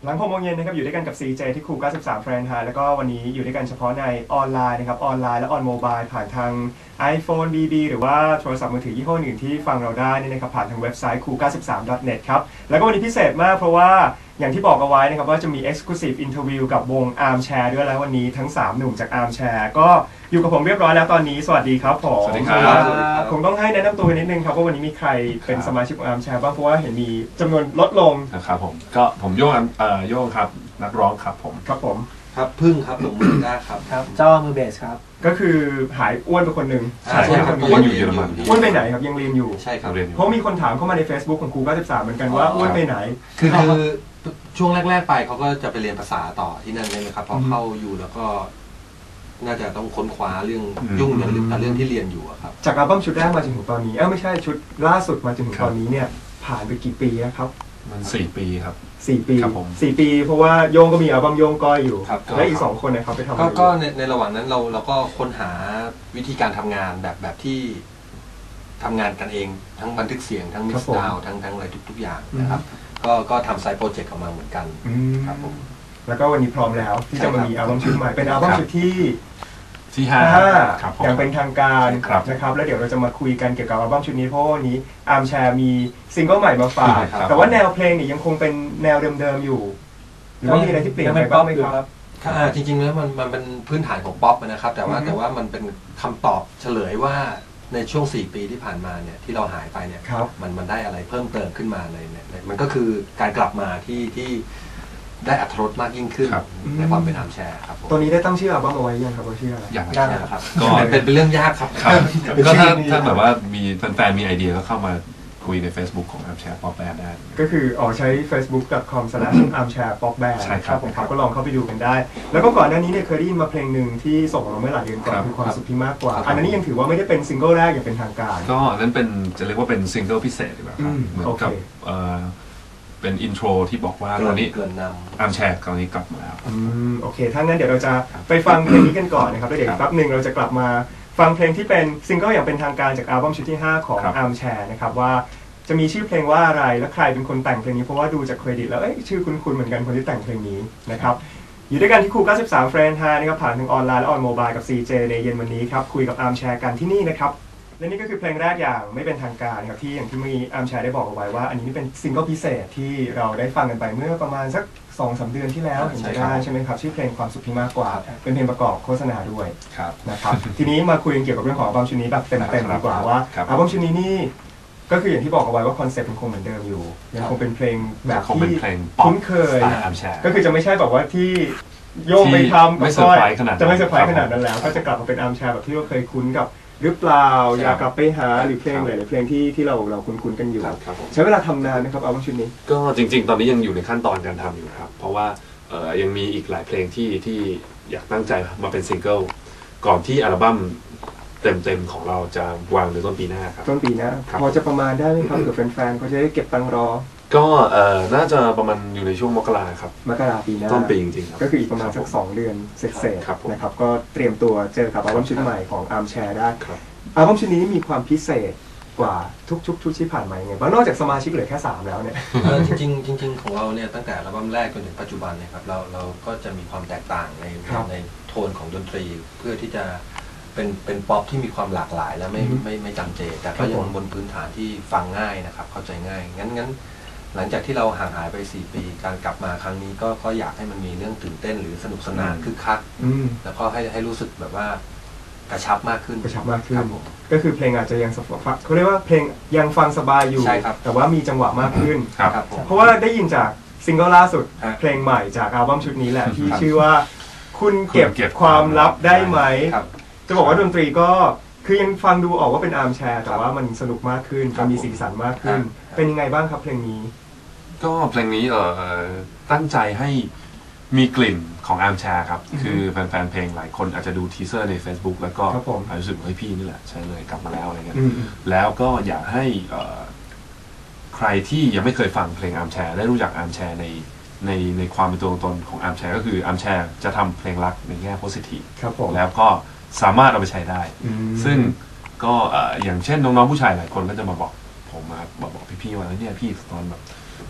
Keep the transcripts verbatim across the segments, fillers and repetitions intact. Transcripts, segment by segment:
หลังหกโมงเย็นนะครับอยู่ด้วยกันกับ ซี เจ ที่ครูเก้าสิบสาม Fahrenheit แล้วก็วันนี้อยู่ด้วยกันเฉพาะในออนไลน์นะครับออนไลน์และออนโมบายผ่านทาง iPhone บี บี หรือว่าโทรศัพท์มือถือยี่ห้ออื่นที่ฟังเราได้นี่นะครับผ่านทางเว็บไซต์ ครูเก้าสิบสาม ดอท เน็ต ครับแล้วก็วันนี้พิเศษมากเพราะว่าอย่างที่บอกเอาไว้นะครับว่าจะมี Exclusive Interview กับวง Armchair ด้วยแล้ววันนี้ทั้งสามหนุ่มจาก Armchair ก็อยู่กับผมเรียบร้อยแล้วตอนนี้สวัสดีครับผมสวัสดีครับผมต้องให้แนะนำตัวนิดนึงครับว่าวันนี้มีใครเป็นสมาชิกของ Armchair บ้างเพราะว่าเห็นมีจำนวนลดลงนะครับผมก็ผมโย่งเอ่อโย่งครับนักร้องครับผมครับผมครับพึ่งครับหลงมือได้ครับครับจ้อมือเบสครับก็คือหายอ้วนไปคนหนึ่งใช่ครับอ้วนอยู่เยอรมันอ้วนไปไหนครับยังเรียนอยู่ใช่ครับเพราะมีคนถามเข้ามาใน Facebook ของครูเก้าสิบสามเหมือนกันว่าอ้วนไปไหนคือคือช่วงแรกๆไปเขาก็จะไปเรียนภาษาต่อที่นั่นเลยครับพอเข้าอยู่แล้วก็น่าจะต้องค้นคว้าเรื่องยุ่งอย่างกับเรื่องที่เรียนอยู่ครับจากอัลบั้มชุดแรกมาจนถึงตอนนี้เอ้าไม่ใช่ชุดล่าสุดมาจนถึงตอนนี้เนี่ยผ่านไปกี่ปีแล้วครับมันสี่ปีครับสี่ปีสี่ปีเพราะว่าโยงก็มีอัลบั้มโยงก้อยอยู่และอีกสองคนเนี่ยเขาไปทำอะไรก็ในในระหว่างนั้นเราเราก็ค้นหาวิธีการทำงานแบบแบบที่ทำงานกันเองทั้งบันทึกเสียงทั้งมิกซ์ดาวทั้งทั้งอะไรทุกๆอย่างนะครับก็ก็ทำไซต์โปรเจกต์ออกมาเหมือนกันครับผมแล้วก็วันนี้พร้อมแล้วที่จะมามีอัลบั้มชุดใหม่เป็นอัลบั้มชุดที่ที่ห้าอย่างเป็นทางการนะครับแล้วเดี๋ยวเราจะมาคุยกันเกี่ยวกับอัลบั้มชุดนี้เพราะวันนี้อาร์มแชร์มีซิงเกิลใหม่มาฝากแต่ว่าแนวเพลงเนี่ยยังคงเป็นแนวเดิมๆอยู่หรือว่ามีอะไรที่เปลี่ยนไปบ้างไหมครับจริงๆแล้วมันมันเป็นพื้นฐานของป๊อปนะครับแต่ว่าแต่ว่ามันเป็นคำตอบเฉลยว่าในช่วงสี่ปีที่ผ่านมาเนี่ยที่เราหายไปเนี่ยมันมันได้อะไรเพิ่มเติมขึ้นมาในมันก็คือการกลับมาที่ที่ได้อรรถรสมากยิ่งขึ้นในความเป็นอาร์มแชร์ครับตัวนี้ได้ตั้งชื่ออัลบั้มเอาไว้ยังครับว่าชื่ออะไรอย่างยากครับก็เป็นเป็นเรื่องยากครับก็ถ้าถ้าแบบว่ามีแฟนๆมีไอเดียก็เข้ามาคุยใน Facebook ของ Armchair Pop Band ได้ก็คืออ๋อใช้ เฟซบุ๊ก ดอท คอม สแลช อาร์มแชร์ ป๊อป แบนด์ใช่ครับผมครับก็ลองเข้าไปดูกันได้แล้วก็ก่อนหน้านี้เนี่ยเคยได้ยินมาเพลงหนึ่งที่ส่งมาเมื่อหลายเดือนก่อนคือความสุขที่มากกว่าอันนั้นยังถือว่าไม่ได้เป็นซิงเกิลแรกอย่างเป็นทางการก็นั้นเป็นจะเรียกว่าเป็นซิงเกิลพิเศษดีกว่าครับเหมือนกับเป็นอินโทรที่บอกว่าตอนนี้อาร์มแชร์คราวนี้กลับมาแล้วอืมโอเคถ้างั้นเดี๋ยวเราจะไปฟังเพลงนี้กันก่อนนะครับแล้วเดี๋ยวแป๊บหนึ่งเราจะกลับมาฟังเพลงที่เป็นซิงเกิลอย่างเป็นทางการจากอัลบั้มชุดที่ห้าของอาร์มแชร์นะครับว่าจะมีชื่อเพลงว่าอะไรและใครเป็นคนแต่งเพลงนี้เพราะว่าดูจากเครดิตแล้วเอ้ยชื่อคุ้นๆเหมือนกันคนที่แต่งเพลงนี้นะครับอยู่ด้วยกันที่ครูเก้าสิบสาม Fahrenheit นะครับผ่านทางออนไลน์และออนโมบายกับ ซี เจ ในเย็นวันนี้ครับคุยกับอาร์มแชร์กันที่นี่นะครับและนี่ก็คือเพลงแรกอย่างไม่เป็นทางการครับที่อย่างที่เมื่อกี้อาร์มแชร์ได้บอกเอาไว้ว่าอันนี้เป็นซิงเกิลพิเศษที่เราได้ฟังกันไปเมื่อประมาณสัก สองสาม เดือนที่แล้วเห็นจะได้ใช่ไหมครับชื่อเพลงความสุขที่มากกว่าเป็นเพลงประกอบโฆษณาด้วยนะครับทีนี้มาคุยกันเกี่ยวกับเรื่องของอัลบั้มชุดนี้แบบเต็มๆดีกว่าว่าอัลบั้มชุดนี้นี่ก็คืออย่างที่บอกเอาไว้ว่าคอนเซ็ปต์มันคงเหมือนเดิมอยู่ยังคงเป็นเพลงแบบที่คุ้นเคยก็คือจะไม่ใช่แบบว่าที่โยงไปทำไม่เซอร์ไพรส์ขนาดจะไม่เซอร์ไพรส์ขนาดนั้นแล้วก็จะกลับมาเป็นอาร์มแชร์แบบที่เราเคยคุ้นกับหรือเปล่าอยากกลับไปหาหรือเพลงหลายๆเพลงที่ที่เราเราคุ้นๆกันอยู่ใช้เวลาทำนานนะครับอัลบั้มชุดนี้ก็จริงๆตอนนี้ยังอยู่ในขั้นตอนการทำอยู่ครับเพราะว่ายังมีอีกหลายเพลงที่ที่อยากตั้งใจมาเป็นซิงเกิลก่อนที่อัลบั้มเต็มๆของเราจะวางในต้นปีหน้าครับต้นปีหน้าพอจะประมาณได้ไหมครับเผื่อแฟนๆเขาจะได้เก็บตังรอก็เอ่อน่าจะประมาณอยู่ในช่วงมกราครับมกราปีหน้าต้นปีจริงๆครับก็คืออีกประมาณสักสองเดือนเสร็จๆนะครับก็เตรียมตัวเจอกับอัลบั้มชุดใหม่ของอาร์มแชร์ได้อัลบั้มชุดนี้มีความพิเศษกว่าทุกชุดชุดที่ผ่านมาไงบ้างนอกจากสมาชิกเหลือแค่สามแล้วเนี่ยจริงๆจริงๆของเราเนี่ยตั้งแต่อัลบั้มแรกจนถึงปัจจุบันนะครับเราเราก็จะมีความแตกต่างในในโทนของดนตรีเพื่อที่จะเป็นเป็นป๊อปที่มีความหลากหลายและไม่ไม่ไม่จำเจแต่ก็ยังบนพื้นฐานที่ฟังง่ายนะครับเข้าใจง่ายงั้นงั้นหลังจากที่เราห่างหายไปสี่ปีการกลับมาครั้งนี้ก็ก็อยากให้มันมีเรื่องตื่นเต้นหรือสนุกสนานคึกคักแล้วก็ให้ให้รู้สึกแบบว่ากระชับมากขึ้นกระชับมากขึ้นก็คือเพลงอาจจะยังฟังเขาเรียกว่าเพลงยังฟังสบายอยู่แต่ว่ามีจังหวะมากขึ้นเพราะว่าได้ยินจากซิงเกิลล่าสุดเพลงใหม่จากอัลบั้มชุดนี้แหละที่ชื่อว่าคุณเก็บความลับได้ไหมจะบอกว่าดนตรีก็คือยังฟังดูออกว่าเป็นอาร์มแชร์แต่ว่ามันสนุกมากขึ้นมันมีสีสันมากขึ้นเป็นยังไงบ้างครับเพลงนี้ก็เพลงนี้เอ่อตั้งใจให้มีกลิ่นของอาร์มแชร์ครับคือแฟนๆเพลงหลายคนอาจจะดูทีเซอร์ใน Facebook แล้วก็รู้สึกว่าเฮ้ยพี่นี่แหละใช่เลยกลับมาแล้วอะไรเงี้ยแล้วก็อยากให้ใครที่ยังไม่เคยฟังเพลงอาร์มแชร์ได้รู้จักอาร์มแชร์ในในในความเป็นตัวตนของอาร์มแชร์ก็คืออาร์มแชร์จะทำเพลงรักในแง่โพสิทีฟแล้วก็สามารถเอาไปใช้ได้ซึ่งก็อย่างเช่นน้องๆผู้ชายหลายคนก็จะมาบอกผมมาบอกบอกพี่ๆว่าเนี่ยพี่ตอนแบบ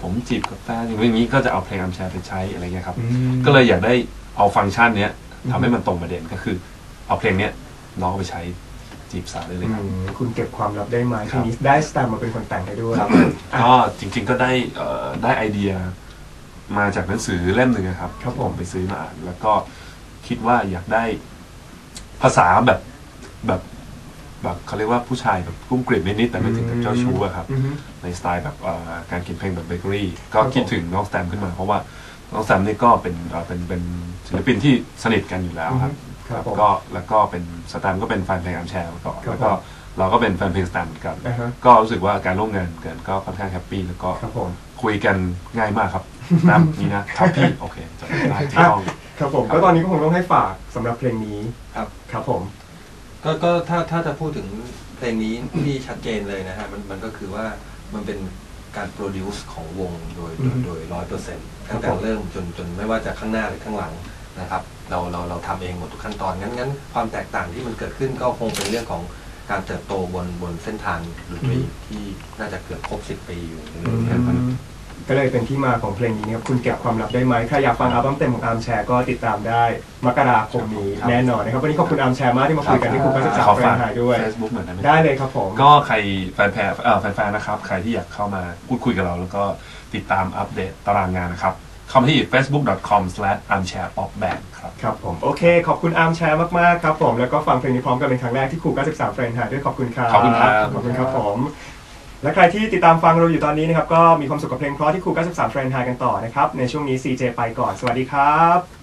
ผมจีบกาแฟอย่างนี้ก็จะเอาเพลงอัมแชร์ไปใช้อะไรเงี้ยครับก็เลยอยากได้เอาฟังก์ชันเนี้ยทำให้มันตรงประเด็นก็คือเอาเพลงเนี้ยน้องไปใช้จีบสาวได้เลยครับคุณเก็บความลับได้ไหมทีนี้ได้สแตมมาเป็นคนแต่งให้ด้วยก็จริงๆก็ได้ได้ไอเดียมาจากหนังสือเล่มหนึ่งครับผมไปซื้อมาอ่านแล้วก็คิดว่าอยากได้ภาษาแบบแบบแบบเขาเรียกว่าผู้ชายแบบกุ้มกลิ่มนิดๆแต่ไม่ถึงกับเจ้าชู้อะครับในสไตล์แบบการเขียนเพลงแบบเบเกอรี่ก็คิดถึงน้องสแตมขึ้นมาเพราะว่าน้องแซมนี่ก็เป็นเป็นเป็นศิลปินที่สนิทกันอยู่แล้วครับแล้วก็แล้วก็เป็นสแตมก็เป็นแฟนเพลงอัมแชร์มาก่อนแล้วก็เราก็เป็นแฟนเพลงสแตมกันก็รู้สึกว่าการร่วมงานกันก็ค่อนข้างแฮปปี้แล้วก็คุยกันง่ายมากครับน้ำนี่นะครับพี่โอเคจะได้ที่ห้องครับผมก็ตอนนี้ก็คงต้องให้ฝากสำหรับเพลงนี้ครับครับผมก็ก็ถ้าถ้าจะพูดถึงเพลงนี้ที่ชัดเจนเลยนะฮะมันมันก็คือว่ามันเป็นการโปรดิวซ์ของวงโดยโดยร้อยเปอร์เซ็นต์ตั้งแต่เริ่มจนจนไม่ว่าจะข้างหน้าหรือข้างหลังนะครับเราเราเราทำเองหมดทุกขั้นตอนงั้นงั้นความแตกต่างที่มันเกิดขึ้นก็คงเป็นเรื่องของการเติบโตบนบนเส้นทางดนตรีที่น่าจะเกือบครบสิบปีอยู่นะครับก็เลยเป็นที่มาของเพลงนี้นะครับคุณเก็บความลับได้ไหมใครอยากฟังอัลบั้มเต็มของอาร์มแชร์ก็ติดตามได้มกราคมนี้แน่นอนนะครับวันนี้ขอบคุณอาร์มแชร์มากที่มาคุยกันที่คุณก็จะจับแฟนหายด้วย Facebook เหมือนกันได้เลยครับผมก็ใครแฟนแฟนเอ่อแฟนๆนะครับใครที่อยากเข้ามาพูดคุยกับเราแล้วก็ติดตามอัปเดตตารางงานนะครับเข้ามาที่ เฟซบุ๊ก ดอท คอม สแลช อาร์มแชร์ ป๊อป แบนด์ ครับครับผมโอเคขอบคุณอาร์มแชร์มากๆครับผมแล้วก็ฟังเพลงนี้พร้อมกันเป็นครั้งแรกที่ครูเก้าสิบสามเฟรนด์หายด้วยขอบคุณครับขอบคุณครับขอบคุณครับผมและใครที่ติดตามฟังเราอยู่ตอนนี้นะครับก็มีความสุขกับเพลงเพราะที่ครูเก้าสิบสามเฟรนด์หายกันต่อนะครับในช่วงนี้ ซี เจ ไปก่อนสวัสดีครับ